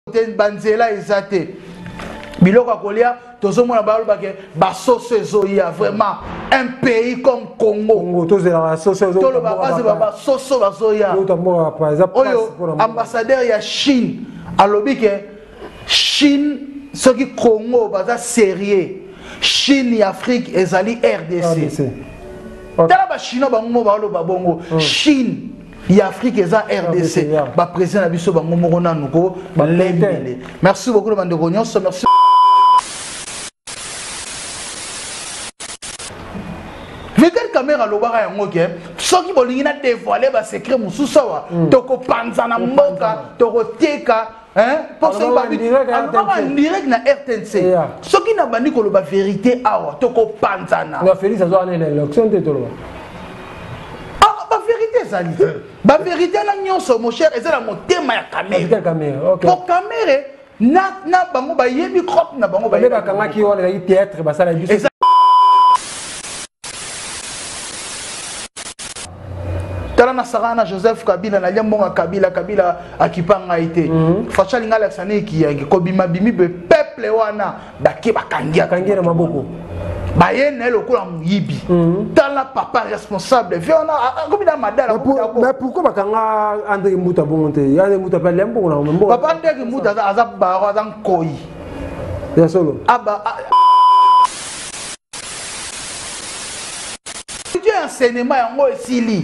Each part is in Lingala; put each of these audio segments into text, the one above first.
banzela ezate biloko kolia tozomona balobake basoso ezoya vraiment un pays comme Congo tozela soso toloba base basoso bazoya oyo ambassadeur ya Chine alobi ke Chine soki Congo baza sérieux Chine et Afrique ezali RDC tala ba Chinois bango baloba bongo Chine et Afrique eza RDC ba président na biso bango moko nanu ko balembele. Merci beaucoup bande nyonso, merci. Vetel caméra lobaka yango ke soki bolingi na dévoiler ba secret mususa wa toko panzana mboka toko teka pour ça ba direct na RTNC soki na bandi ko loba vérité awa toko panzana na Félix azo aller l'élection te tolo ba vérité zali ba vérité na nyonso mon cher ezala motema ya caméra pour caméra na bango ba yebi crop na bango ba yebi kanga ki wala yi théâtre ba sala biso Talana Sarana Joseph Kabila na liambonga Kabila akipanga ite fachali ngala sane ki kobima bimi be peuple wana bake bakangia na maboko bayene lokola muyibi tala papa responsable viona komina madala mais pourquoi bakanga André Muta bonte André Muta pa lembo na mbo papa André Muta aza baro aza koyi ya solo aba tu enseignement yango esili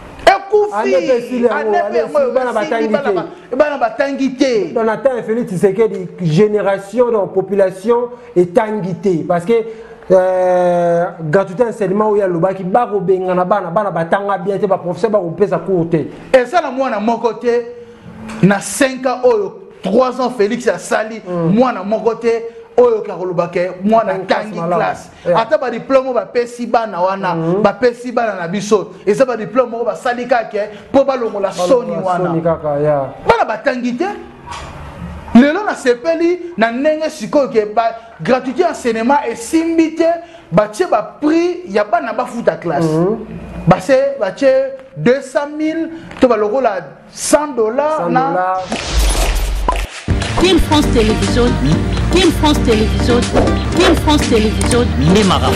dans la temps Félix Tshisekedi génération de population est tanguité parce que gratuité enseignement où il y a le baki bako bengana bana batanga bien te ba professeur ba kopesa courte et ça na moi na mon côté na 5 ans 3 ans Félix a sali moi na mon côté oyo karolobake mwana tangi classe ata ba diplôme ba pesi bana wana ba pesi bana na biso eza ba diplôme ba salika ke po ba longola soni wana bana batangi te lelo na sepeli na ndenge sikoyo ke ba gratuité enseignement esimbi te batie ba prix ya bana bafuta classe base batie 200,000 to ba longola $100 na Team France Télévision, Team France Télévision, Team France Télévision, Nemara.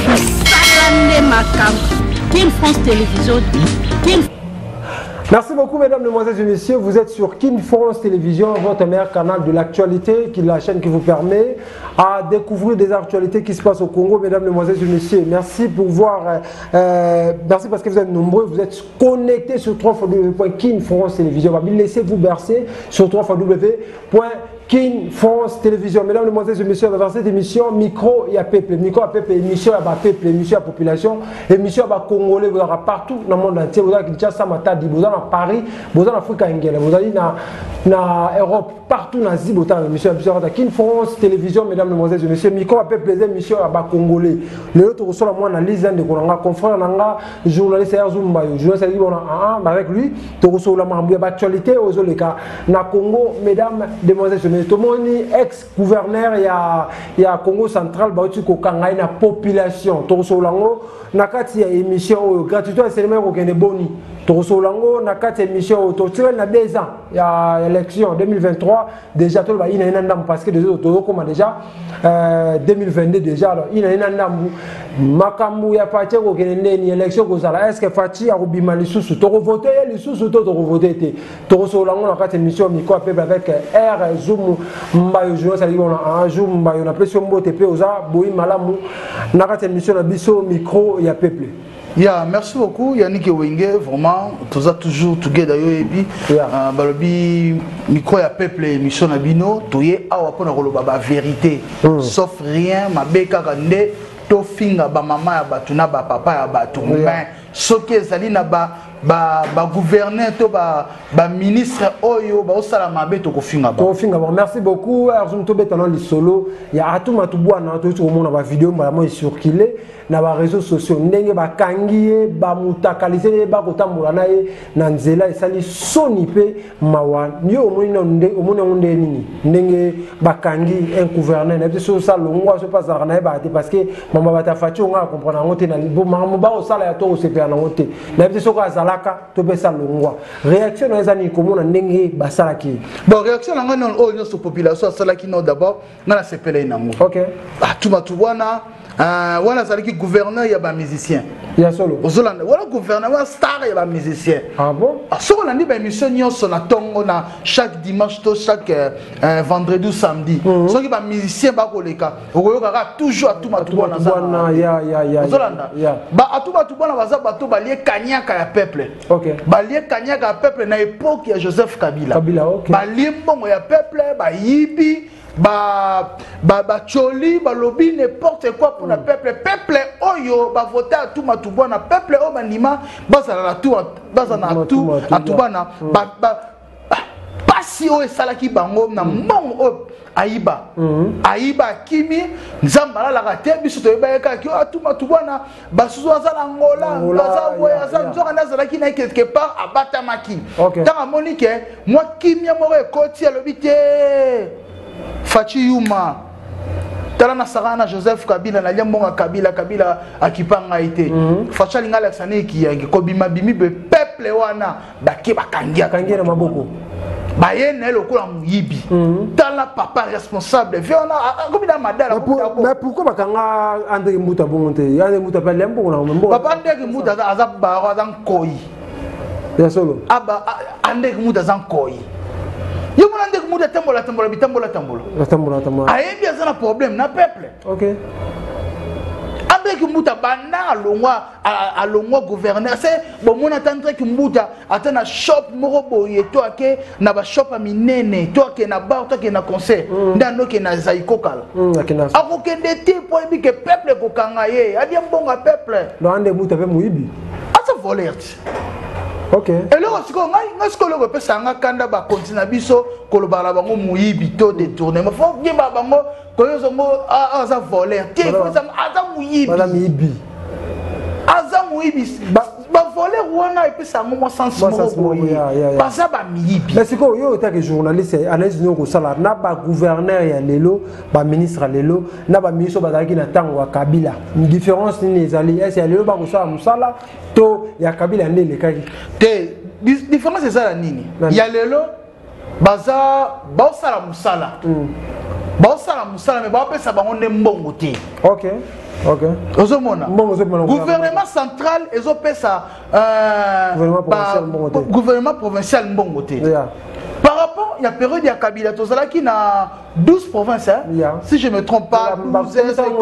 Team France Télévision, Team. Merci beaucoup mesdames, mesdemoiselles et messieurs, vous êtes sur Kin France Télévision, votre meilleur canal de l'actualité, qui est la chaîne qui vous permet à découvrir des actualités qui se passent au Congo, mesdames, mesdemoiselles et messieurs. Merci pour voir, merci parce que vous êtes nombreux, vous êtes connectés sur www.Kin France Télévision. Laissez-vous bercer sur www.Kin France Télévision. Mesdames, mesdemoiselles et messieurs, dans cette émission, micro et à peuple, émission à peuple, émission à population, émission à Congolais, vous aurez partout dans le monde entier, vous avez Kinshasa, Matadi, vous avez Paris, vous avez en Afrique, vous avez en Europe, partout dans Asie, vous avez émission à Kin France Télévision, mesdames, mesdemoiselles et messieurs, micro à peuple, émission à Congolais. Le autre reçoit moi dans l'Island de Konanga, confrère Nanga, journaliste Zumbayo, journaliste avec lui, tu reçois la marque d'actualité aux Oleka, na Congo, mesdames, mesdemoiselles et messieurs. Tout le monde ex-gouverneur il y a Congo central bauti ko kanga na population to solango na kati ya émission gratuité enseignement ko kende boni to solango na kati émission to tiré na 2 ans ya élection 2023 déjà to ba ina ndam parce que déjà to comme déjà 2022 déjà alors ina ndam makambu ya parti ko kende ni élection ko sala est-ce que fati a robima lisusu to voter lisusu to voter to solango na kati émission miko peuple avec R Zoom mbayo journal ça dit on a un jour mbayo na pression mbote pe oza boyi malamu na kati émission na biso micro ya peuple. Yeah, merci beaucoup Yannick Wenge, vraiment tous a toujours together yo ebi balobi micro ya peuple émission na bino toye awa pona koloba ba vérité sauf rien mabeka kande to finga ba mama ya batu na ba papa ya batu mais soki ezali na ba gouverneur to ba ministre oyo ba osala mabe to kofinga ba merci beaucoup Arzum to betana li solo ya atuma to bwana to to mona ba vidéo mala mo circuler na ba réseaux sociaux ndenge ba kangiye ba mutakalize ba kotambola na ye na nzela esali soni pe mawa nyo omoni onde nini ndenge ba kangi un gouverneur na biso ça longwa so pas na ba parce que mama ba ta fati on a comprendre ngote na bo mama ba osala ya to o se faire na ngote na biso ko azala malaka to pesa longwa réaction na ezani komona ndenge basalaki bon réaction na ngana o nyoso population asalaki no d'abord ngana sepele nango OK atuma tubwana wana zalaki gouverneur ya ba musicien ya solo ozolanda wala gouverneur wa star ya ba musicien ah bon soko landi ba émission nyonso na tongo na chaque dimanche to chaque vendredi ou samedi soki ba musicien ba koleka okoyoka toujours atuma tubwana ya ozolanda ba atuma tubwana baza bato balie kanyaka ya peuple OK balie kanyaka ya peuple na époque ya Joseph Kabila OK balie mbongo ya peuple ba yibi ba choli ba lobby n'importe quoi pour le peuple oyo ba voter à tout matubana peuple o manima bazala na tout atubana pasi o esalaki bango na mbongo aiba aiba kimi nzamba la raté biso to yebaka ki atuma tubana basuzo azala ngola baza boya za nzoka nazala ki na quelque part abatamaki tanga monike moi kimia mo ekoti alobite Fachi Yuma Talana Sarana Joseph Kabila na liambonga Kabila akipanga ite Facha linga Alexandre ki kobima bimi be peuple wana bake bakangia na maboko bayene lokola muyibi tala papa responsable viona komina madala mais pourquoi bakanga André Mbuta bonte André Mbuta pa liambonga na mbo papa André Mbuta azaba azankoyi ya solo aba André Mbuta azankoyi yo mona ndeko muda tambola bitambola ayebi azana problème na peuple OK André Mbuta banda alongwa gouverneur c'est bon mona André Mbuta atana shop moko boye to ake na ba shop minene to ake na bar to ake na concert ndando ke na zaiko kala akokende te po ebi ke peuple ko kanga ye adi mbonga peuple no André Mbuta pe muibi asa voler OK et là siko ngai siko le pesa nga kanda ba continue biso kolobala bango muyibi to détourner mais faut que bango koyozo ngo aza voler ti faut ça aza muyibi ba voler wana et puis ça mo sens mo basa ba miyibi mais siko yo ta que journaliste analyse no ko sala na ba gouverneur ya lelo ba ministre lelo na ba ministre bazaki na tango wa Kabila différence ni ezali est lelo ba ko sala musala to ya Kabila ndele kaki te différence c'est ça la nini ya lelo baza ba sala musala mais ba pesa bango ne mbongo te OK Ozomona gouvernement central ezopesa gouvernement provincial mbongote par rapport il y a période ya Kabila tozalaki na 12 provinces si je me trompe pas 12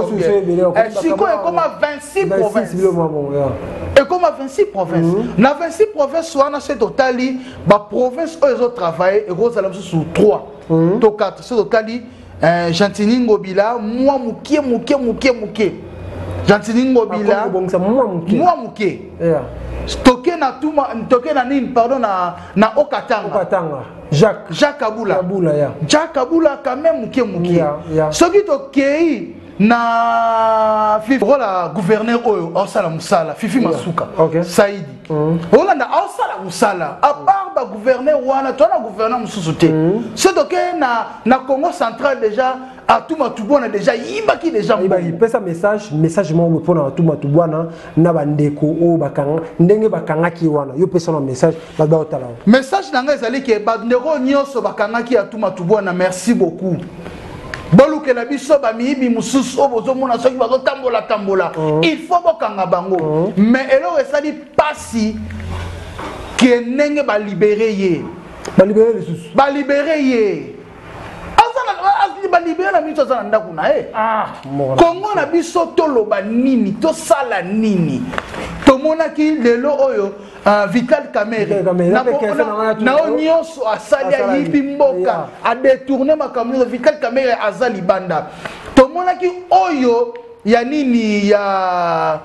siko et comme 26 provinces et comme 26 provinces na 26 provinces wana c'est totali ba province oyo ezo travailler et gros ala sur 3 to 4 c'est totali Gentini Ngobila moi mukie Gentini Ngobila moi mukie stocké na nini pardon na Okatanga Jacques Kabula quand même mukie soki tokei na fifi la gouverneur oyo osala musala fifi masuka Saidi Holanda osala musala à part ba gouverneur wana to na gouverneur mususu te c'est donc na Congo central déjà à tout matubona déjà yibaki déjà il pesa message mo pona tout matubona na bandeko o bakanga ndenge bakanga ki wana yo pesa no message ba otala message nanga ezali ke bandeko nyonso bakanga ki tout matubona merci beaucoup boluke la biso ba mibi mususu obozo mona soki bazo tambola il faut bokanga bango mais elo esali pasi ke nenge ba libérer ye ba libérer ye azana ba libérer la biso azana ndaku na Kongo na biso toloba nini to sala nini to mona ki lelo oyo Vital Kamerhe na onyoso asali yibi mboka a détourner makambo Vital Kamerhe azali banda to mona ki oyo ya nini ya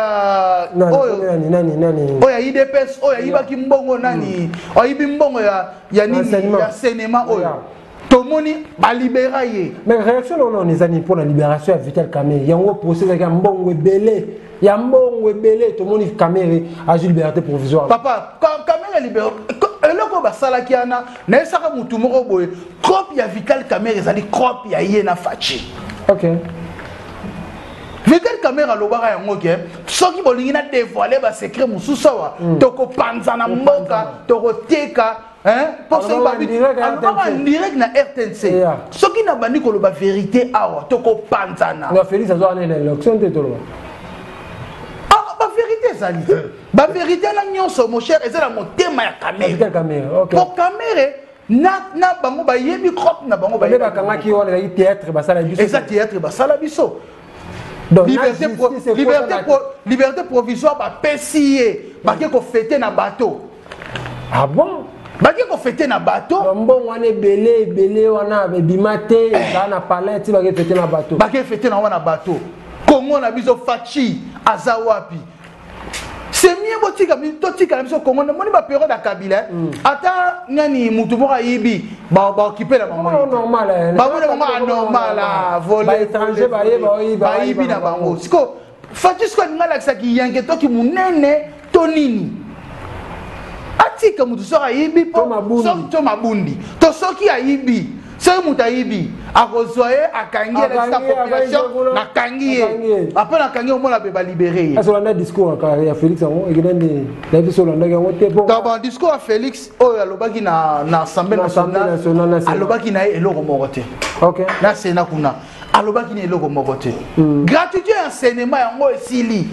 oyo nani oya IDPS oya yibaki mbongo nani oyibi mbongo ya nini ya cinéma oyo tomoni ba libéra ye mais réaction on les années pour la libération de Vital Kamerhe yango procès ya mbongo belé ya mbongo belé tomoni Kamerhe a liberté provisoire papa Kamerhe libéré eloko basalaki ana na esaka mutu moko boye crop ya Vital Kamerhe ezali crop ya ye na fachi OK Vital caméra lobaka yango ke soki bolingi na dévoiler ba secret mususa wa toko panza na mboka toko teka pour ça ba direct na RTNC soki na bandi ko loba vérité awa toko panza na na Félix azo ana l'élection te tolo ba vérité zali ba vérité na nyonso mon cher ezala motema ya caméra OK pour caméra na bango ba yebi crop na bango ba yebi kanga ki wala yi théâtre ba sala biso exact théâtre ba sala biso donc liberté provisoire ba pesier ba ke ko fêter na bateau ah bon ba ke ko fêter na bateau mbongo wana belé wana bimate na palais ti ba ke fêter na bateau ba ke fêter na wana bateau Congo na biso fachi azawapi c'est mieux botika totika biso Congo na moni ba période ya Kabila ata ngani mutu boka yibi ba occuper la bango normal ba mona normal voler ba étranger ba yibi na bango siko fachi siko ngala kisaki yange toki munene tonini atika mutu soka yibi po to mabundi to soki ayibi c'est mutu ayibi akozoye akangi la population na kangi après na kangi au moins la ba libérer est-ce qu'on a discours à Félix on egende la vie sur l'andaka ngote bon dans discours à Félix oyo alobaki na assemblée nationale alobaki na eloko mokote OK na sena kuna alobaki na eloko mokote gratuité enseignement yango esili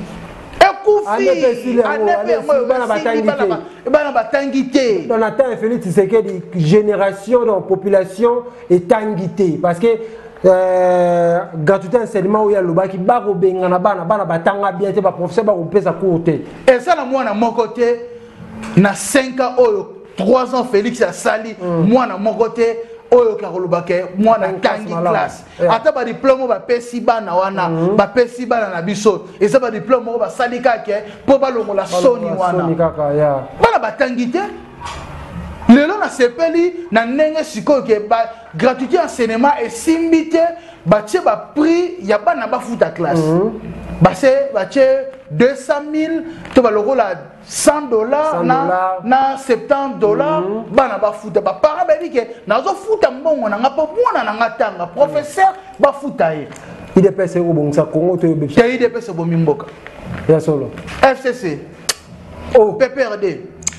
bana batangité on attend Félix Tshisekedi génération de population est tangité parce que gratuité enseignement où il y a le baki bako bengana bana batanga bien te ba professeur ba kopesa courte et ça na moi na mon côté na 5 ans 3 ans Félix a sali moi na mon côté oyo karolobake mwana kangi classe ata ba diplôme ba pesi bana wana ba pesi bana na biso eza ba diplôme ba salika ke po ba longola soni wana bana batangite lelo na sepeli na ndenge sikoyo ke ba gratuité enseignement esimbite ba tie ba prix ya bana ba futa classe ba tie 200 000 to ba lokola $100 na $70 bana ba futa ba para ba dike nazo futa mbongo na ngapo mwana na ngatanga professeur ba futa ye IDPS ko bongisa Congo to yobe te IDPS bo mimboka ya solo FCC PPRD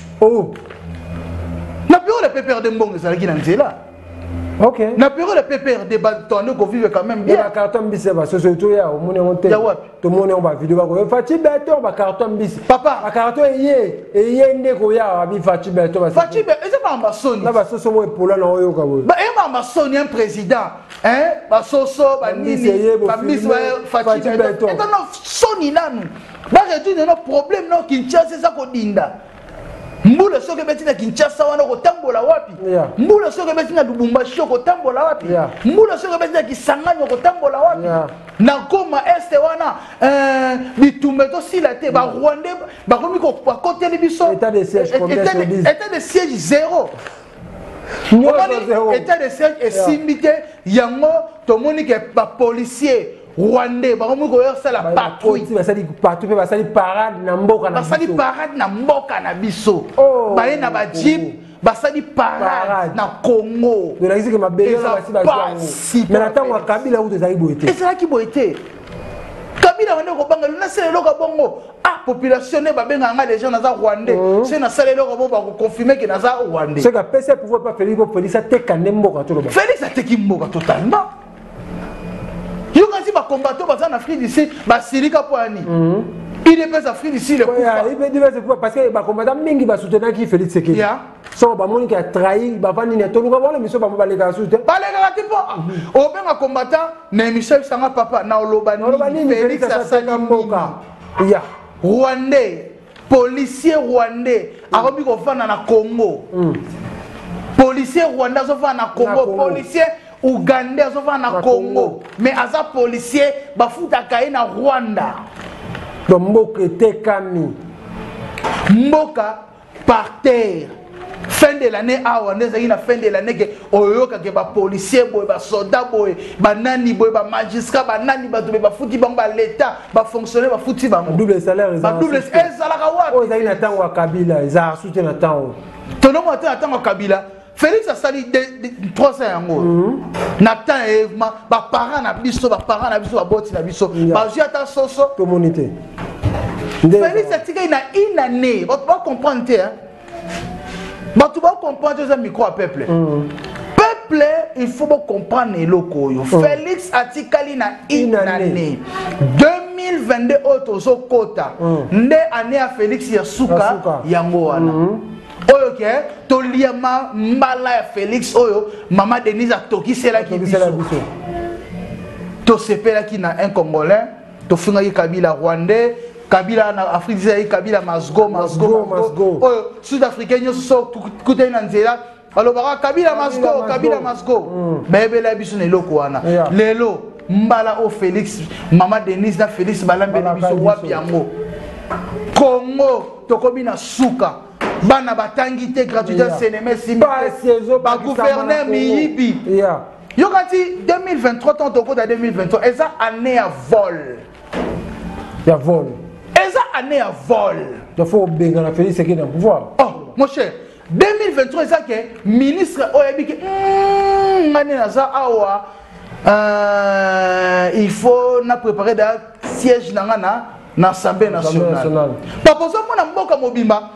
na bureau de PPRD mbongo ça qui na nzela OK na bureau de PPRD ba tonne ko vivre quand même bien ba carton bise ba surtout ya o moni on te to moni on ba vidéo ba ko fati beto ba carton bise papa ba carton eye ndeko ya abi fati beto ba fati be eza ba ambasoni na ba soso mo epola na oyo ka bo ba e ba ambasoni un président ba soso ba nini ba bise ba fati beto et non soni nanu ba réduire nos problèmes no Kinshasa ça ko dinda mbula soke beti na Kinshasa wana ko tambola wapi mbula soke beti na Lubumbashi ko tambola wapi mbula soke beti na Kisangani ko tambola wapi na Goma este wana bitumbe to silate ba Rwanda ba komi ko côté biso état de siège combien se dit état de siège 0 état de siège esimite yango to moni ke ba policier Rwandais ba komi ko yosala patrouille basali parade na mboka na biso basali parade na mboka na biso baye na ba jeep basali parade na Congo de la que mabele na basi mais na tango Kabila ou tezali boité ezala ki boité Kabila wande ko banga na sele loka bongo population ne ba benga nga déjà naza Rwandais c'est na sele loka bo ba ko confirmer que naza Rwandais c'est que PC pouvoir pas Félix a teka mboka to lo ba Félix a teki mboka totalement. Yo quand ba combattant ba en Afrique d'ici ba silika poani. Il est pas Afrique d'ici le coup. Parce que ba combattant mingi ba soutenir qui Félix Tshisekedi. So ba moni qui a trahi ba vani ne toluka wala miso ba ba lega soutenir. Ba lega tipo. O benga combattant na Michel Sanga papa na olobani Félix a saka mboka. Ya. Rwandais, policier rwandais akobi ko vana na Congo. Policier rwandais zo vana na Congo, policier Ougandais zo vana na Congo, mais aza policier bafuta kaye na Rwanda. Donc mboka tekami. Mboka par terre. Fin de l'année awa ndezaki na fin de l'année ke oyoka ke ba policier boy ba soldat boy ba nani boy ba magistrat ba nani ba dobe ba futi bango ba l'état ba fonctionnaire ba futi bango double salaire ba double salaire la kawa o ezali na tango ya Kabila eza soutien na tango tono mo na tango ya Kabila Félix a sali 3 ans yango Nathan et ba parents na biso ba boti na biso ba jata soso communauté Félix a tika ina une année ba comprendre hein ba tu vas comprendre ça micro à peuple peuple il faut comprendre eloko yo Félix a tika na une année 2022 otozo kota nde année à Félix ya suka yango wana oyo ke to liama mbala ya Félix oyo mama Denise a tokisela ki biso to sepela ki na un congolais to funga ki Kabila rwandais Kabila na Afrique zai Kabila masgo oyo sud-africain nyo so kute na nzela alobaka Kabila masgo bebela biso ne loko wana lelo mbala o Félix mama Denise na Félix balambe biso wapi yango Congo tokobi na suka bana batangi te gratuité cinéma simba ba gouverneur miyibi yokati 2023 tant au à 2023 eza année à vol eza année à vol il faut benga na Félix qui na pouvoir oh mon cher 2023 eza que ministre oyebiki ngani naza awa il faut na préparer da siège na Assemblée nationale pas pour ça mon mboka mobimba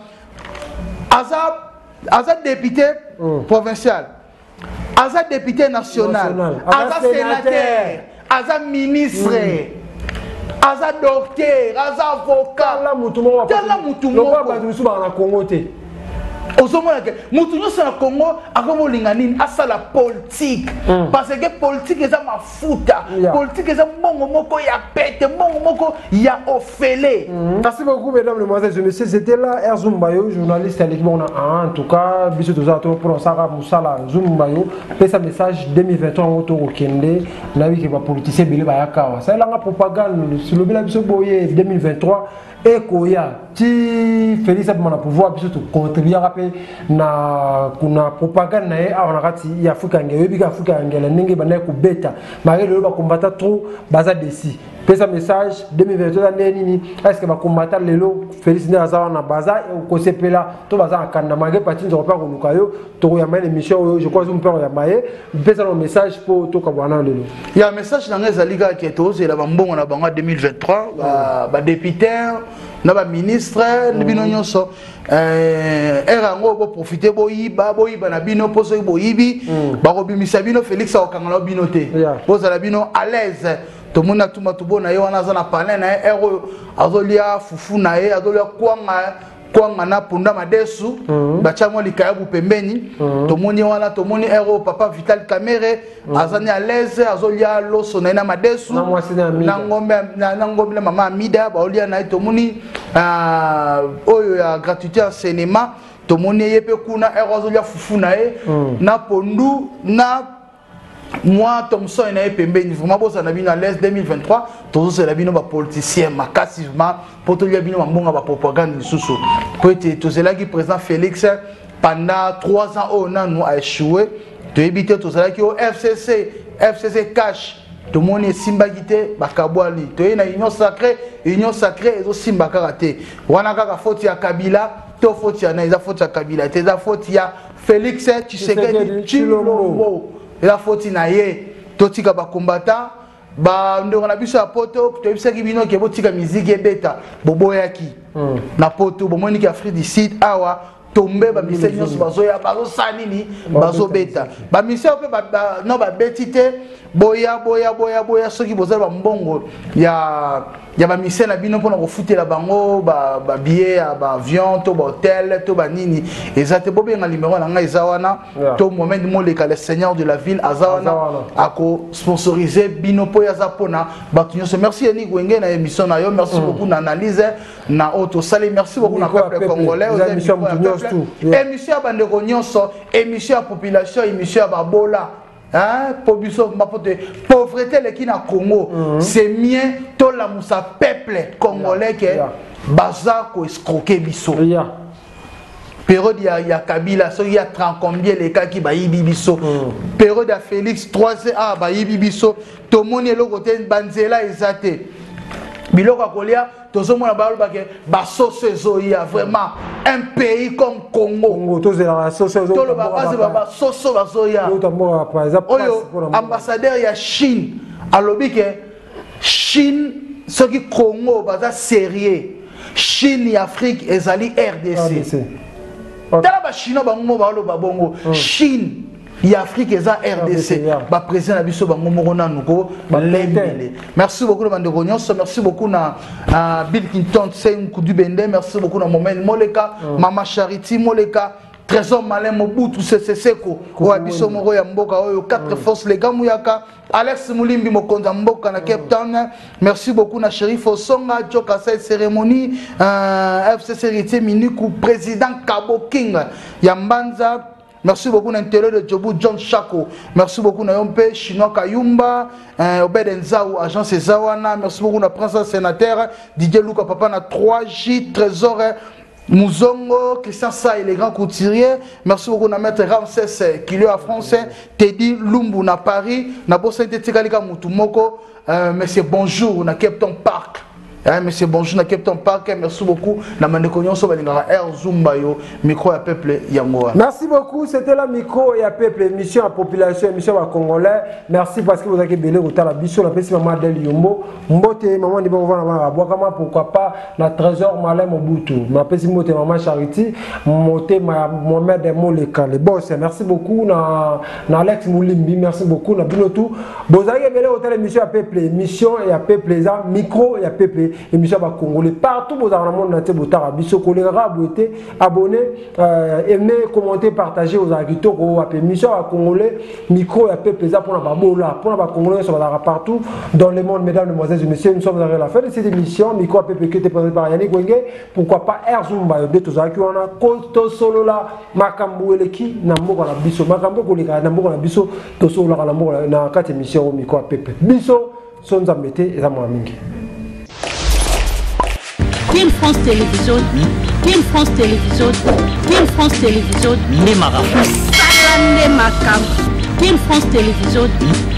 Aza député provincial, Aza député national, Aza sénateur, Aza ministre, Aza docteur, Aza avocat. Mutunyo sa Congo akomo lingani asa la politique parce que politique eza mafuta politique eza mongo moko ya pete mongo moko ya ofele. Merci beaucoup mesdames, mesdemoiselles et messieurs, c'était là Erzumbayo journaliste à l'équipe en tout cas biso tozato pour Sara Musala Zumbayo pesa message 2023 auto okende na wi ke ba politicien bele ba yakawa ça la propagande sur le bila biso boye 2023 et koya ti Félix abana pouvoir biso to contribuer rapper na kuna propagande na a kati ya Afrika ngebe bika Afrika ngela ndenge bana ku beta mari le ba combattre trop baza desi pesa message 2023 nini est-ce que ba combattre lelo Félix ne aza na baza ko sepela to baza akanda mari parti nzo pa ko lukayo to ya mane émission je crois que mpero ya maye pesa no message pour to ka bwana lelo ya message na ngeza liga ki to zela ba mbongo na bango 2023 ba député na ba ministre bino nyonso erango bo profiter boyiba na bino poso boyibi ba robimisa bino Félix akangala bino te poza la bino à l'aise to mona tuma tubona yo wana za na palais na ero azolia fufu na ye azolia kwanga na punda madesu bachamo likayabu pembeni tomoni wana tomoni ero papa Vital Kamere azani à l'aise azolia loso na madesu na ngombe na mama Amida baolia na tomoni oyo ya gratuité en cinéma tomoni yepe kuna ero azolia fufu na ye na pondu na moi Thomson et pembeni vraiment bosa na bino à l'aise 2023 tous c'est la bino ba politicien massivement pour to lia bino mbonga ba propagande lisusu pour être tous c'est là qui président Félix pendant 3 ans on a nous a échoué to éviter tous là qui au FCC cash tout le monde est simba gité bakabwali to na union sacrée ezo simba karaté wana kaka faute ya Kabila to faute ya na eza faute ya Kabila te eza faute ya Félix Tshisekedi Tshilombo la faute na ye totika ba combattant ba ndongo na biso ya poto to bisaki bino ke botika musique ebeta boboyaki na poto bomoni ki Afrique du Sud awa tombe ba mise nyonso bazoya bazo sanini bazo beta ba mise pe ba no ba betite boya soki bozala ba mbongo ya ba mise na bino pona ko futela bango ba billet ba avion to ba hôtel to ba nini ezate bobenga numéro na nga ezawana to moment moleka le seigneur de la ville azawana ako sponsoriser bino po ya zapona batu nyonso merci Yanni Gwenge na émission na yo merci beaucoup na analyse na auto sale merci beaucoup na peuple congolais aux émissions émission ya bandeko nyonso émission ya population émission ya babola hein pauvreté le qui na Congo c'est mieux to la musa peuple congolais que baza ko escroquer biso période ya Kabila so ya 30 combien les cas qui ba yibi biso période ya Félix 3 ba yibi biso to moni le côté banzela ezate biloko akolia tozomona balobake basoso ezoya vraiment un pays comme Congo tozela soso toloba base basoso bazoya oyo ambassadeur ya Chine alobi ke Chine soki Congo baza sérieux Chine et Afrique ezali RDC tala ba Chinois bango baloba bongo Chine et Afrique eza RDC ba président na biso bango moko nanu ko lembele. Merci beaucoup na bande nyonso, merci beaucoup na Bill Clinton Nkudu Bende, merci beaucoup na Momel Moleka, Mama Charity Moleka, Trésor Malin Mobutu Seko wa biso moko ya mboka oyo 4 forces les Gamuyaka, Alex Mulimbi Mokonza mboka na Cape Town. Merci beaucoup na Sheriff Osonga, Joka Sai Cérémonie, FCC Héritier Miniku, président Kabo King Yambanza. Merci beaucoup à l'intérieur de Djobu John Chako. Merci beaucoup à Yompe, Chinois Kayumba, Obed Nzaou, agence Zawana. Merci beaucoup à Prince Sénateur, Didier Luka Papa na 3J, Trésor Mouzongo, Christian Saï, les grands couturiers. Merci beaucoup à Maître Ramsès, qui est français, Teddy Lumbu na Paris, na Bossa Tekalika Moutumoko, Monsieur Bonjour, na Captain Park. Monsieur bonjour na Captain Park, merci beaucoup. Na Mandekonyon so balingara Air Zumba yo micro ya peuple yangoa. Merci beaucoup, c'était la micro ya peuple émission à population émission à congolais. Merci parce que vous avez belé au tala biso la pesi maman Del Yombo. Mbote maman di bon na boakama pourquoi pas na Trésor Malin Mobutu. Ma pesi mote maman Charity, mote Mohamed Moleka les boss. Merci beaucoup na Alex Moulimbi, merci beaucoup na Binotou. Vous avez belé au tala émission à peuple émission et à peuple les micro et à peuple émission à Congolais partout vous avez le monde entier botara biso kolera boité abonné aimer commenter partager aux agriculteurs au émission à Congolais micro et peuple za pour na babola pour na ba Congolais sur la partout dans le monde. Mesdames, mesdemoiselles et messieurs, nous sommes arrivés à la fin de cette émission micro à peuple qui était présenté par Yannick Wenge. Pourquoi pas Air Zumba de tous qui on a koto solo la makambo eleki na mboka na biso makambo koleka na mboka na biso to solo la mboka na 4 émissions micro à peuple biso sonza mbete eza mwa mingi. Team France Télévision, Team France Télévision, Team France Télévision, Team France Télévision.